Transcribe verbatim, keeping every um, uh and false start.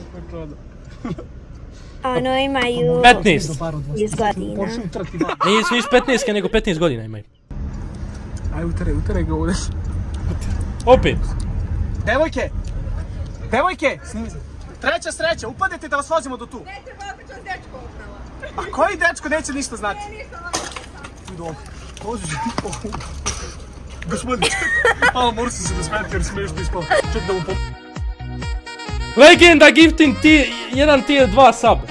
Ono imaju... petnaest. Iz godina. Nisu niš petnaest, nego petnaest godina imaju. Aj, uteraj, uteraj ga ovdje. Opet. Devojke! Devojke! Treća sreća, upadete da vas vozimo do tu. Ne treba, opet vas dečko upravo. A koji dečko neće ništa znati? Ne, ništa vam ne Dobro. Pođi. Gospodin, čekaj. Malo moram se da smijeti jer smiješ ti ispao. Ček da mu pom... Legenda gifting ti, jedan tier dva sub.